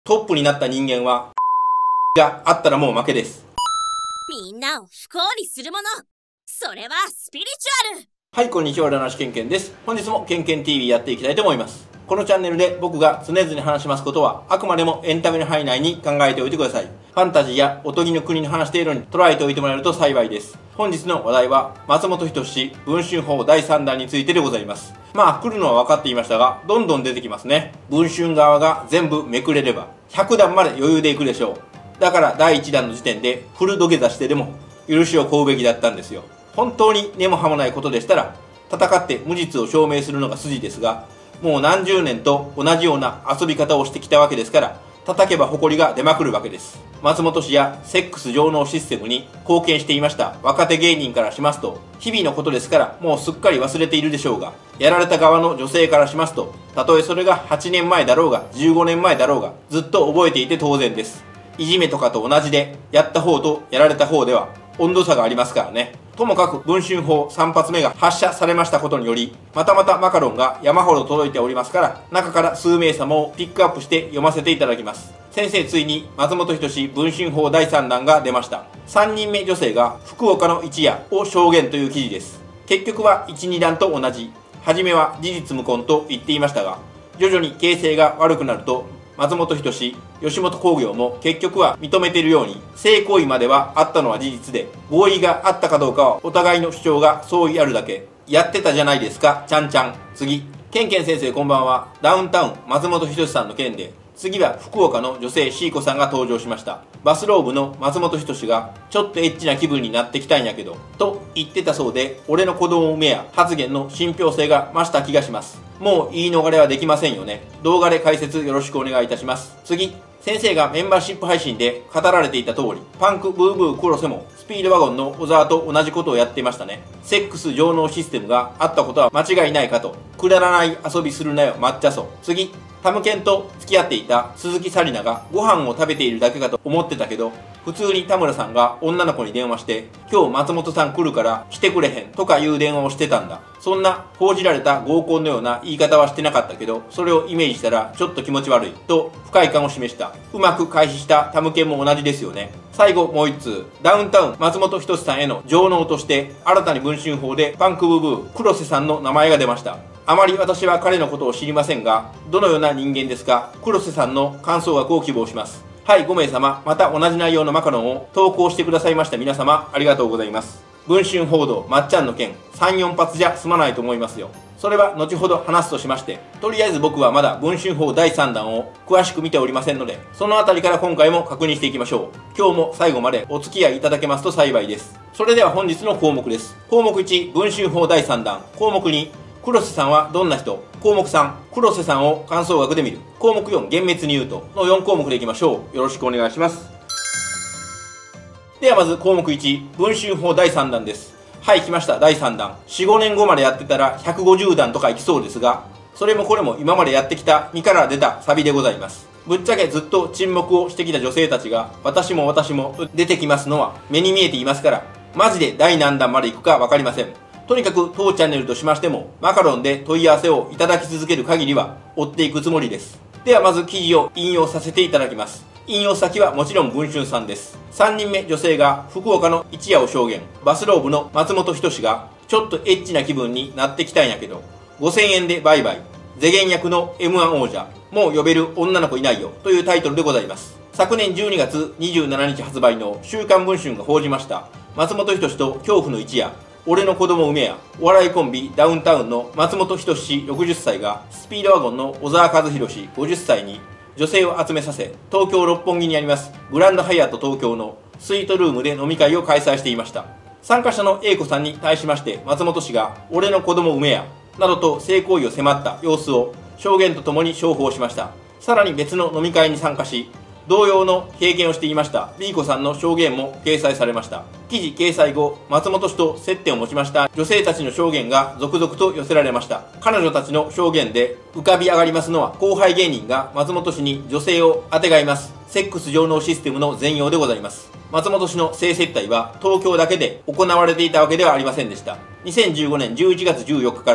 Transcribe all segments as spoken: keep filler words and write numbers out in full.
トップになった人間はがあったらもう負けです。 みんなを不幸にするもの、それはスピリチュアル。 はい、こんにちは、占い師ケンケンです。本日もケンケン ティーブイ やっていきたいと思います。このチャンネルで僕が常々話しますことは、あくまでもエンタメの範囲内に考えておいてください。ファンタジーやおとぎの国の話しているように捉えておいてもらえると幸いです。本日の話題は、松本人志文春法だいさんだんについてでございます。まあ、来るのは分かっていましたが、どんどん出てきますね。文春側が全部めくれれば、ひゃくだんまで余裕でいくでしょう。だからだいいちだんの時点でフル土下座してでも許しを請うべきだったんですよ。本当に根も葉もないことでしたら、戦って無実を証明するのが筋ですが、もう何十年と同じような遊び方をしてきたわけですから、叩けば埃が出まくるわけです。松本氏やセックス上納システムに貢献していました若手芸人からしますと、日々のことですからもうすっかり忘れているでしょうが、やられた側の女性からしますと、たとえそれがはちねんまえだろうがじゅうごねんまえだろうが、ずっと覚えていて当然です。いじめとかと同じで、やった方とやられた方では温度差がありますからね。ともかく文春砲さん発目が発射されましたことにより、またまたマカロンが山ほど届いておりますから、中から数名様をピックアップして読ませていただきます。先生、ついに松本人志文春砲だいさんだんが出ました。さんにんめ女性が福岡の一夜を証言という記事です。結局はいち、にだんと同じ。初めは事実無根と言っていましたが、徐々に形勢が悪くなると、松本人志、吉本興業も結局は認めているように、性行為まではあったのは事実で、合意があったかどうかはお互いの主張が相違あるだけ。やってたじゃないですか、ちゃんちゃん。次。ケンケン先生こんばんは。ダウンタウン松本人志さんの件で、次は福岡の女性シーコさんが登場しました。バスローブの松本人志が、ちょっとエッチな気分になってきたんやけど、と言ってたそうで、俺の子供を産めや発言の信憑性が増した気がします。もう言い逃れはできませんよね。動画で解説よろしくお願いいたします。次。先生がメンバーシップ配信で語られていた通り、パンクブーブー黒瀬もスピードワゴンの小沢と同じことをやっていましたね。セックス上納システムがあったことは間違いないかと。くだらない遊びするなよ抹茶そ。次。タムケンと付き合っていた鈴木紗理奈がご飯を食べているだけかと思ってたけど、普通に田村さんが女の子に電話して、今日松本さん来るから来てくれへんとかいう電話をしてたんだ。そんな報じられた合コンのような言い方はしてなかったけど、それをイメージしたらちょっと気持ち悪いと不快感を示した。うまく回避したタムケンも同じですよね。最後もう一通。ダウンタウン松本人志さんへの上納として新たに文春砲でパンクブーブー黒瀬さんの名前が出ました。あまり私は彼のことを知りませんが、どのような人間ですか？黒瀬さんの感想額を希望します。はい、ごめいさま。また同じ内容のマカロンを投稿してくださいました皆様、ありがとうございます。文春報道まっちゃんの件、さん、よん発じゃ済まないと思いますよ。それは後ほど話すとしまして、とりあえず僕はまだ文春砲だいさんだんを詳しく見ておりませんので、そのあたりから今回も確認していきましょう。今日も最後までお付き合いいただけますと幸いです。それでは本日の項目です。項目いち、文春砲だいさんだん。項目に、黒瀬さんはどんな人？項目さん、黒瀬さんを感想額で見る。項目よん、厳密に言うとのよん項目でいきましょう。よろしくお願いします。ではまず項目いち、文春砲だいさんだんです。はい、来ました。だいさんだん。よん、ごねんごまでやってたらひゃくごじゅうだんとかいきそうですが、それもこれも今までやってきた身から出たサビでございます。ぶっちゃけずっと沈黙をしてきた女性たちが、私も私も出てきますのは目に見えていますから、マジで第何弾までいくかわかりません。とにかく当チャンネルとしましても、マカロンで問い合わせをいただき続ける限りは追っていくつもりです。ではまず記事を引用させていただきます。引用先はもちろん文春さんです。さんにんめ女性が福岡の一夜を証言。バスローブの松本人志がちょっとエッチな気分になってきたんやけど、ごせんえんでバイバイ。ゼゲン役の エムワン 王者。もう呼べる女の子いないよというタイトルでございます。昨年じゅうにがつにじゅうしちにち発売の週刊文春が報じました。松本人志と恐怖の一夜。俺の子供産めや。お笑いコンビダウンタウンの松本人志ろくじゅっさいがスピードワゴンの小沢和弘氏ごじゅっさいに女性を集めさせ、東京六本木にありますグランドハイアット東京のスイートルームで飲み会を開催していました。参加者の A 子さんに対しまして松本氏が俺の子供産めやなどと性行為を迫った様子を証言とともに商報しました。さらに別の飲み会に参加し同様の経験をしていました B 子さんの証言も掲載されました。記事掲載後、松本氏と接点を持ちました女性たちの証言が続々と寄せられました。彼女たちの証言で浮かび上がりますのは、後輩芸人が松本氏に女性をあてがいますセックス上納システムの全容でございます。松本氏の性接待は東京だけで行われていたわけではありませんでした。にせんじゅうごねんじゅういちがつじゅうよっかから不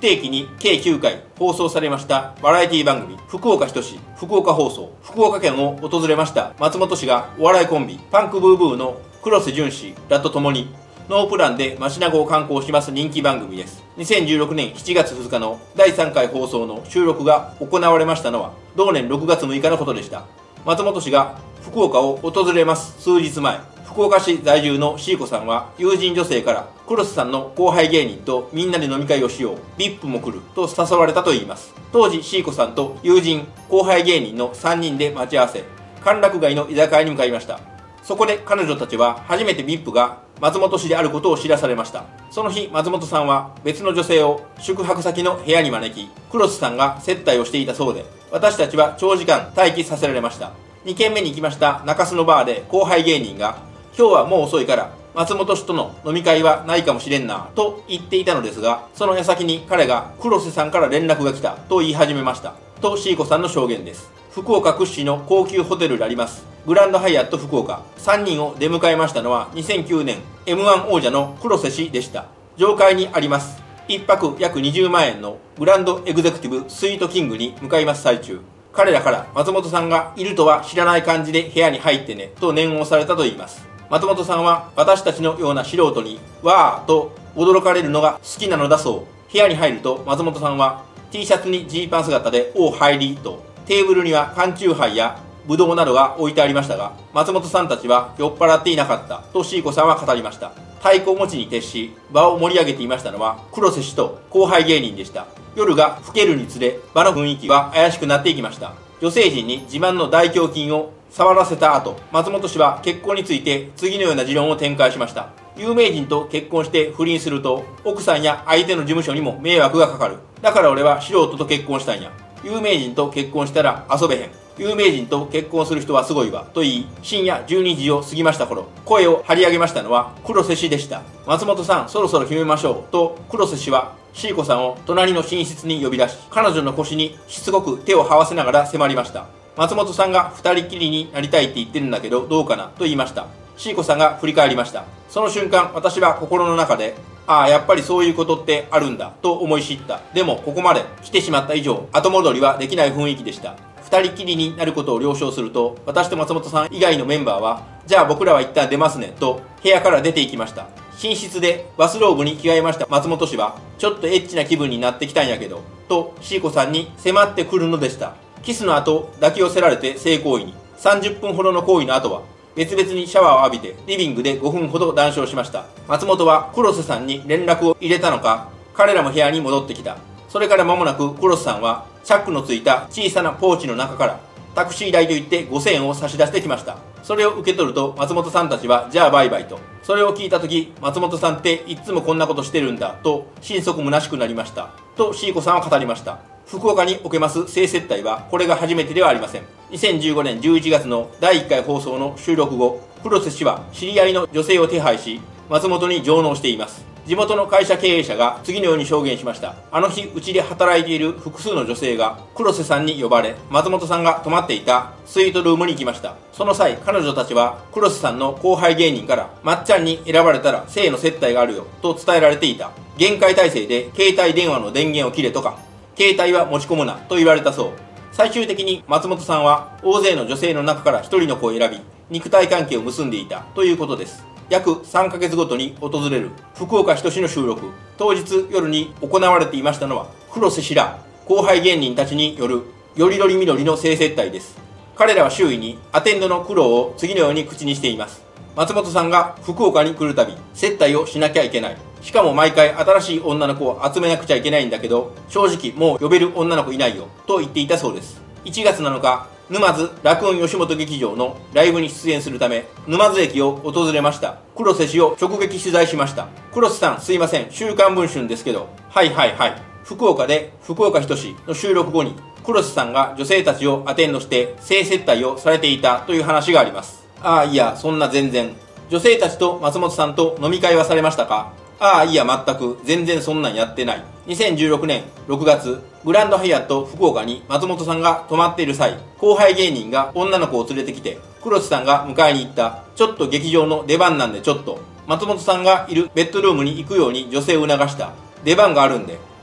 定期に計きゅうかい放送されましたバラエティ番組福岡ひとし福岡放送。福岡県を訪れました松本氏がお笑いコンビパンクブーブーの黒瀬淳氏らと共にノープランで街中を観光します人気番組です。にせんじゅうろくねんしちがつふつかのだいさんかい放送の収録が行われましたのは同年ろくがつむいかのことでした。松本氏が福岡を訪れます数日前、福岡市在住のシーコさんは友人女性から黒瀬さんの後輩芸人とみんなで飲み会をしよう、 ブイアイピー も来ると誘われたといいます。当時シーコさんと友人後輩芸人のさんにんで待ち合わせ、歓楽街の居酒屋に向かいました。そこで彼女たちは初めて ブイアイピー が松本氏であることを知らされました。その日松本さんは別の女性を宿泊先の部屋に招き、黒瀬さんが接待をしていたそうで、私たちは長時間待機させられました。にけんめに行きました中洲のバーで後輩芸人が、今日はもう遅いから松本氏との飲み会はないかもしれんなと言っていたのですが、その矢先に彼が黒瀬さんから連絡が来たと言い始めましたとシーコさんの証言です。福岡屈指の高級ホテルでありますグランドハイアット福岡、さんにんを出迎えましたのはにせんきゅうねん エムワン 王者の黒瀬氏でした。上階にありますいっぱく約にじゅうまんえんのグランドエグゼクティブスイートキングに向かいます最中、彼らから松本さんがいるとは知らない感じで部屋に入ってねと念をされたといいます。松本さんは私たちのような素人にわーと驚かれるのが好きなのだそう。部屋に入ると松本さんは T シャツにジーパン姿でお入りと、テーブルには缶チューハイやブドウなどが置いてありましたが、松本さんたちは酔っ払っていなかったとシーコさんは語りました。太鼓持ちに徹し場を盛り上げていましたのは黒瀬氏と後輩芸人でした。夜が更けるにつれ場の雰囲気は怪しくなっていきました。女性陣に自慢の大胸筋を触らせた後、松本氏は結婚について次のような持論を展開しました。有名人と結婚して不倫すると奥さんや相手の事務所にも迷惑がかかる。だから俺は素人と結婚したんや。有名人と結婚したら遊べへん。有名人と結婚する人はすごいわと言い、深夜じゅうにじを過ぎました頃、声を張り上げましたのは黒瀬氏でした。松本さんそろそろ決めましょうと黒瀬氏はシーコさんを隣の寝室に呼び出し、彼女の腰にしつこく手を這わせながら迫りました。松本さんが二人きりになりたいって言ってるんだけどどうかなと言いました。シーコさんが振り返りました。その瞬間私は心の中で、ああやっぱりそういうことってあるんだと思い知った。でもここまで来てしまった以上後戻りはできない雰囲気でした。二人きりになることを了承すると、私と松本さん以外のメンバーはじゃあ僕らは一旦出ますねと部屋から出ていきました。寝室でバスローブに着替えました松本氏は、ちょっとエッチな気分になってきたんやけどとシーコさんに迫ってくるのでした。キスの後抱き寄せられて性行為に。さんじゅっぷんほどの行為の後は別々にシャワーを浴びてリビングでごふんほど談笑しました。松本は黒瀬さんに連絡を入れたのか、彼らも部屋に戻ってきた。それから間もなく黒瀬さんはチャックのついた小さなポーチの中からタクシー代と言ってごせんえんを差し出してきました。それを受け取ると松本さんたちはじゃあバイバイと。それを聞いた時、松本さんっていつもこんなことしてるんだと心底虚しくなりましたとシーコさんは語りました。福岡におけます性接待はこれが初めてではありません。にせんじゅうごねんじゅういちがつのだいいっかい放送の収録後、黒瀬氏は知り合いの女性を手配し松本に上納しています。地元の会社経営者が次のように証言しました。あの日うちで働いている複数の女性が黒瀬さんに呼ばれ、松本さんが泊まっていたスイートルームに行きました。その際彼女たちは黒瀬さんの後輩芸人からまっちゃんに選ばれたら性の接待があるよと伝えられていた。厳戒態勢で携帯電話の電源を切れとか携帯は持ち込むなと言われたそう。最終的に松本さんは大勢の女性の中からひとりの子を選び肉体関係を結んでいたということです。約さんかげつごとに訪れる福岡ひとしの収録、当日夜に行われていましたのは黒瀬氏ら後輩芸人たちによるよりどりみどりの性接待です。彼らは周囲にアテンドの苦労を次のように口にしています。松本さんが福岡に来るたび接待をしなきゃいけない。しかも毎回新しい女の子を集めなくちゃいけないんだけど、正直もう呼べる女の子いないよと言っていたそうです。いちがつなのか、沼津ラクーン吉本劇場のライブに出演するため沼津駅を訪れました黒瀬氏を直撃取材しました。黒瀬さんすいません、週刊文春ですけど。はいはいはい。福岡で福岡ひとしの収録後に黒瀬さんが女性たちをアテンドして性接待をされていたという話があります。ああいやそんな全然。女性たちと松本さんと飲み会はされましたか？ああいや全く全然そんなんやってない。にせんじゅうろくねんろくがつグランドハイアット福岡に松本さんが泊まっている際、後輩芸人が女の子を連れてきて黒瀬さんが迎えに行った。ちょっと劇場の出番なんでちょっと。松本さんがいるベッドルームに行くように女性を促した。出番があるんで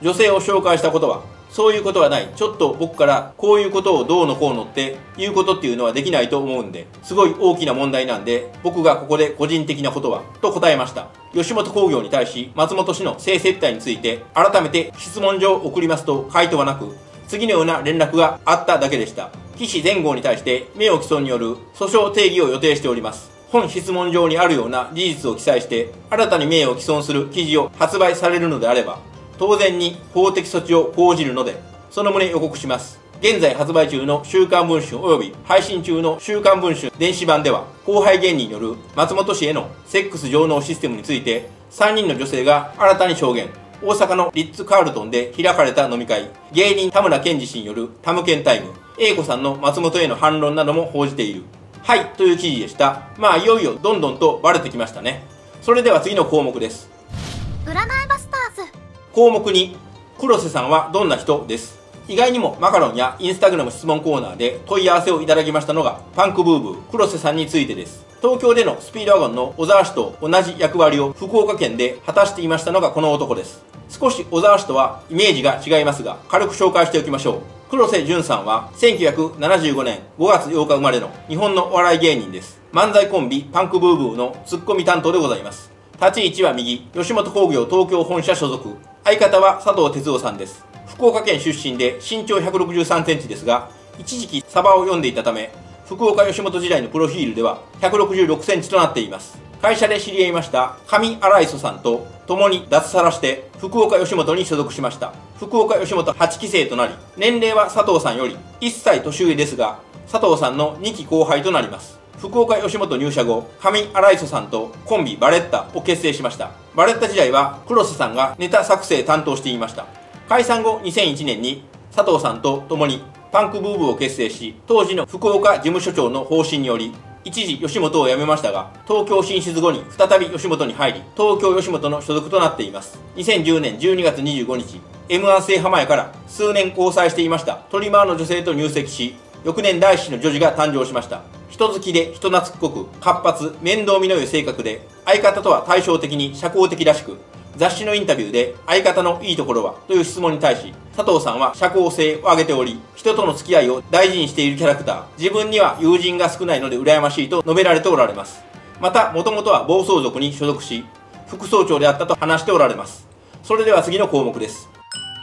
女性を紹介したことは、そういうことはない。ちょっと僕からこういうことをどうのこうのっていうことっていうのはできないと思うんで、すごい大きな問題なんで、僕がここで個人的なことは、と答えました。吉本興業に対し、松本氏の性接待について、改めて質問状を送りますと回答はなく、次のような連絡があっただけでした。岸前号に対して名誉毀損による訴訟定義を予定しております。本質問状にあるような事実を記載して、新たに名誉毀損する記事を発売されるのであれば、当然に法的措置を講じるので、その旨予告します。現在発売中の週刊文春及び配信中の週刊文春電子版では、後輩芸人による松本氏へのセックス上納システムについて、さんにんの女性が新たに証言。大阪のリッツ・カールトンで開かれた飲み会、芸人田村健二氏によるタムケンタイム、英子さんの松本への反論なども報じている。はい、という記事でした。まあ、いよいよどんどんとバレてきましたね。それでは次の項目です。 占いバスターズ。 項目に、黒瀬さんはどんな人です。意外にもマカロンやインスタグラム質問コーナーで問い合わせをいただきましたのが、パンクブーブー黒瀬さんについてです。東京でのスピードワゴンの小沢氏と同じ役割を福岡県で果たしていましたのがこの男です。少し小沢氏とはイメージが違いますが、軽く紹介しておきましょう。黒瀬淳さんはせんきゅうひゃくななじゅうごねんごがつようか生まれの日本のお笑い芸人です。漫才コンビパンクブーブーのツッコミ担当でございます。立ち位置は右、吉本興業東京本社所属。相方は佐藤哲夫さんです。福岡県出身で身長ひゃくろくじゅうさんセンチですが、一時期サバを読んでいたため、福岡吉本時代のプロフィールではひゃくろくじゅうろくセンチとなっています。会社で知り合いました上新磯さんと共に脱サラして福岡吉本に所属しました。福岡吉本はちきせいとなり、年齢は佐藤さんよりいっさい年上ですが、佐藤さんのにき後輩となります。福岡吉本入社後、上新磯さんとコンビバレッタを結成しました。バレッタ時代は黒瀬さんがネタ作成担当していました。解散後にせんいちねんに佐藤さんと共にパンクブーブーを結成し、当時の福岡事務所長の方針により、一時吉本を辞めましたが、東京進出後に再び吉本に入り、東京吉本の所属となっています。にせんじゅうねんじゅうにがつにじゅうごにち、エムワン 制覇前から数年交際していましたトリマーの女性と入籍し、翌年第一子の女児が誕生しました。人好きで人懐っこく、活発、面倒見の良い性格で、相方とは対照的に社交的らしく、雑誌のインタビューで相方のいいところはという質問に対し、佐藤さんは社交性を挙げており、人との付き合いを大事にしているキャラクター、自分には友人が少ないので羨ましいと述べられておられます。また、もともとは暴走族に所属し、副総長であったと話しておられます。それでは次の項目です。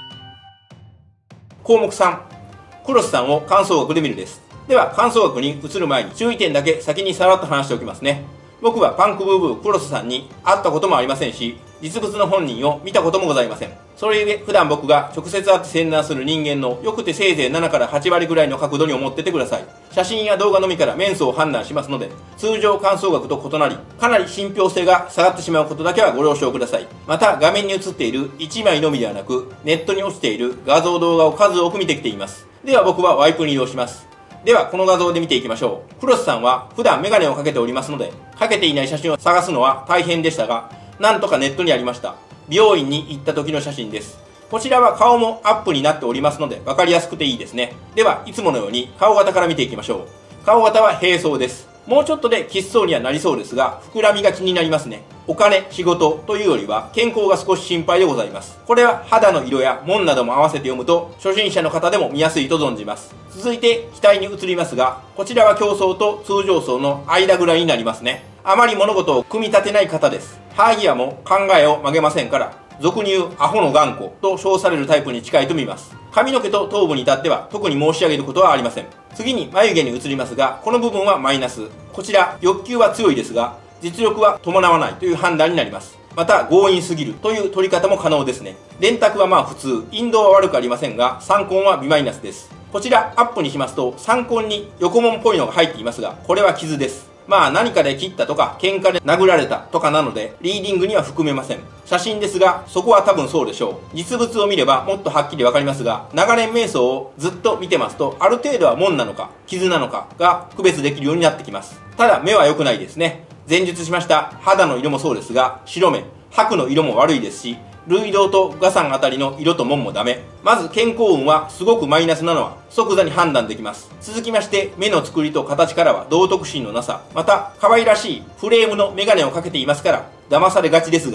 項目さん、黒瀬さんを感想学で見るです。では、感想学に移る前に注意点だけ先にさらっと話しておきますね。僕はパンクブーブー黒瀬さんに会ったこともありませんし、実物の本人を見たこともございません。それゆえ、普段僕が直接会って宣談する人間のよくてせいぜいななからはちわりぐらいの角度に思っててください。写真や動画のみから面相を判断しますので、通常感想学と異なり、かなり信憑性が下がってしまうことだけはご了承ください。また、画面に映っているいちまいのみではなく、ネットに落ちている画像動画を数多く見てきています。では僕はワイプに移動します。では、この画像で見ていきましょう。黒瀬さんは普段メガネをかけておりますので、かけていない写真を探すのは大変でしたが、なんとかネットにありました。美容院に行った時の写真です。こちらは顔もアップになっておりますので、分かりやすくていいですね。では、いつものように顔型から見ていきましょう。顔型は平装です。もうちょっとできっそうにはなりそうですが、膨らみが気になりますね。お金、仕事というよりは健康が少し心配でございます。これは肌の色や紋なども合わせて読むと初心者の方でも見やすいと存じます。続いて額に移りますが、こちらは競争と通常層の間ぐらいになりますね。あまり物事を組み立てない方です。ハーギアも考えを曲げませんから、俗に言うアホの頑固と称されるタイプに近いと見ます。髪の毛と頭部に至っては特に申し上げることはありません。次に眉毛に移りますが、この部分はマイナス。こちら欲求は強いですが、実力は伴わないという判断になります。また強引すぎるという取り方も可能ですね。電卓はまあ普通、引導は悪くありませんが、三根は ビーマイナス です。こちらアップにしますと、三根に横紋っぽいのが入っていますが、これは傷です。まあ何かで切ったとか喧嘩で殴られたとかなのでリーディングには含めません。写真ですがそこは多分そうでしょう。実物を見ればもっとはっきりわかりますが、長年瞑想をずっと見てますとある程度は紋なのか傷なのかが区別できるようになってきます。ただ目は良くないですね。前述しました肌の色もそうですが、白目、白の色も悪いですし、類瞳と画山あたりの色と紋もダメ。まず健康運はすごくマイナスなのは即座に判断できます。続きまして目の作りと形からは道徳心のなさ、また可愛らしいフレームのメガネをかけていますから騙されがちですが、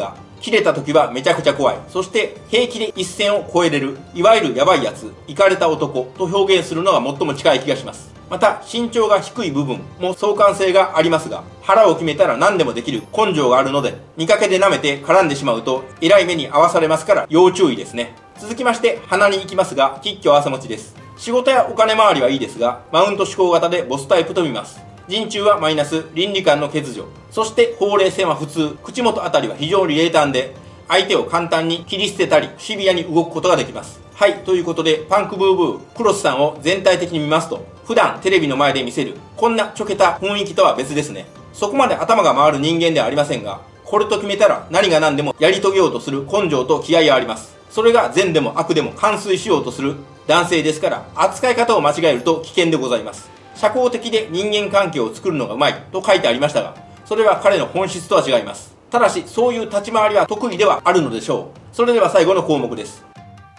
切れた時はめちゃくちゃ怖い。そして平気で一線を越えれる、いわゆるヤバいやつ、イカれた男と表現するのが最も近い気がします。また身長が低い部分も相関性がありますが、腹を決めたら何でもできる根性があるので、見かけで舐めて絡んでしまうとえらい目に遭わされますから要注意ですね。続きまして鼻に行きますが、吉居朝持ちです。仕事やお金回りはいいですが、マウント思考型でボスタイプと見ます。人中はマイナス、倫理観の欠如、そしてほうれい線は普通、口元あたりは非常に冷淡で、相手を簡単に切り捨てたりシビアに動くことができます。はい、ということでパンクブーブークロスさんを全体的に見ますと、普段テレビの前で見せるこんなちょけた雰囲気とは別ですね。そこまで頭が回る人間ではありませんが、これと決めたら何が何でもやり遂げようとする根性と気合があります。それが善でも悪でも完遂しようとする男性ですから、扱い方を間違えると危険でございます。社交的で人間関係を作るのがうまいと書いてありましたが、それは彼の本質とは違います。ただしそういう立ち回りは得意ではあるのでしょう。それでは最後の項目です。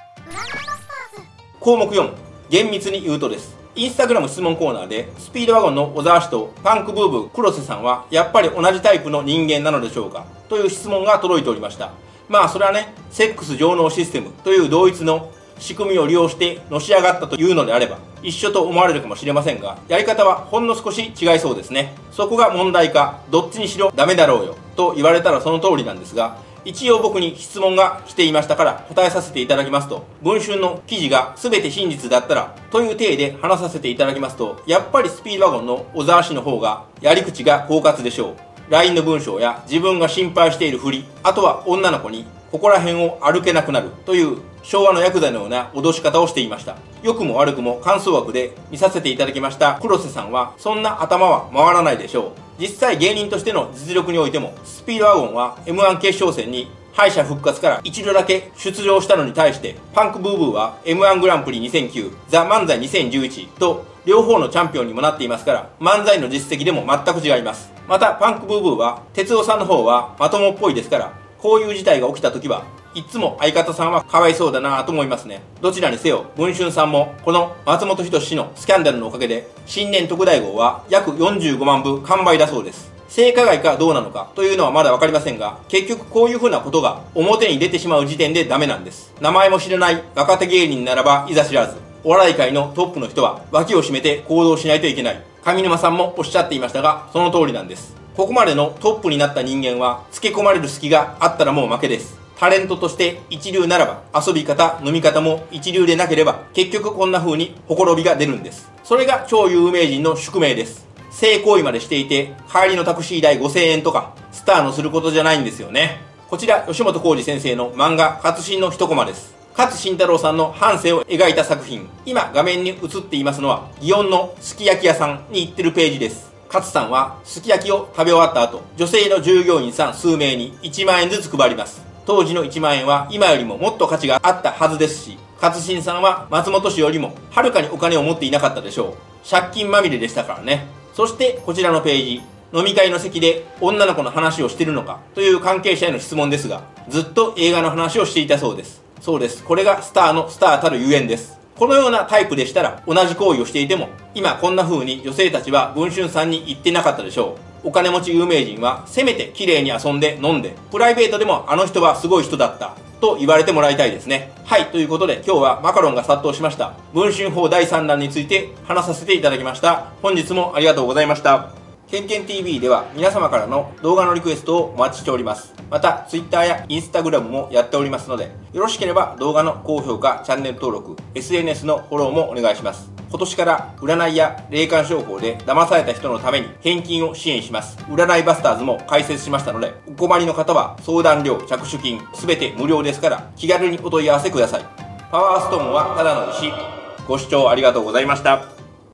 項目よん、厳密に言うとです。インスタグラム質問コーナーでスピードワゴンの小沢氏とパンクブーブー黒瀬さんはやっぱり同じタイプの人間なのでしょうかという質問が届いておりました。まあそれはね、セックス上納システムという同一の仕組みを利用してのし上がったというのであれば一緒と思われるかもしれませんが、やり方はほんの少し違いそうですね。そこが問題か、どっちにしろダメだろうよと言われたらその通りなんですが、一応僕に質問が来ていましたから答えさせていただきますと、文春の記事が全て真実だったらという体で話させていただきますと、やっぱりスピードワゴンの小沢氏の方がやり口が狡猾でしょう。 ライン の文章や自分が心配しているふり、あとは女の子にここら辺を歩けなくなるという昭和のヤクザのような脅し方をしていました。良くも悪くも感想枠で見させていただきました黒瀬さんはそんな頭は回らないでしょう。実際芸人としての実力においてもスピードワゴンは エムワン 決勝戦に敗者復活から一度だけ出場したのに対して、パンクブーブーは エムワン グランプリにせんきゅう、ザ・漫才にせんじゅういちと両方のチャンピオンにもなっていますから、漫才の実績でも全く違います。またパンクブーブーは哲夫さんの方はまともっぽいですから、こういう事態が起きた時はいつも相方さんはかわいそうだなぁと思いますね。どちらにせよ文春さんもこの松本人志氏のスキャンダルのおかげで新年特大号は約よんじゅうごまんぶ完売だそうです。性加害かどうなのかというのはまだ分かりませんが、結局こういう風なことが表に出てしまう時点でダメなんです。名前も知らない若手芸人ならばいざ知らず、お笑い界のトップの人は脇を締めて行動しないといけない。上沼さんもおっしゃっていましたが、その通りなんです。ここまでのトップになった人間はつけ込まれる隙があったらもう負けです。タレントとして一流ならば遊び方飲み方も一流でなければ結局こんな風にほころびが出るんです。それが超有名人の宿命です。性行為までしていて帰りのタクシー代ごせんえんとかスターのすることじゃないんですよね。こちら吉本浩二先生の漫画活心の一コマです。勝新太郎さんの半生を描いた作品、今画面に映っていますのは祇園のすき焼き屋さんに行ってるページです。勝さんはすき焼きを食べ終わった後、女性の従業員さん数名にいちまんえんずつ配ります。当時のいちまんえんは今よりももっと価値があったはずですし、勝新さんは松本氏よりもはるかにお金を持っていなかったでしょう。借金まみれでしたからね。そしてこちらのページ、飲み会の席で女の子の話をしているのかという関係者への質問ですが、ずっと映画の話をしていたそうです。そうです。これがスターのスターたるゆえんです。このようなタイプでしたら同じ行為をしていても今こんな風に女性たちは文春さんに言ってなかったでしょう。お金持ち有名人はせめて綺麗に遊んで飲んで、プライベートでもあの人はすごい人だったと言われてもらいたいですね。はい、ということで今日はマカロンが殺到しました文春法だいさんだんについて話させていただきました。本日もありがとうございました。ケンケン ティーブイ では皆様からの動画のリクエストをお待ちしております。また Twitter や Instagram もやっておりますので、よろしければ動画の高評価、チャンネル登録、エスエヌエス のフォローもお願いします。今年から占いや霊感商法で騙された人のために返金を支援します占いバスターズも開設しましたので、お困りの方は相談料、着手金すべて無料ですから気軽にお問い合わせください。パワーストーンはただの石。ご視聴ありがとうございました。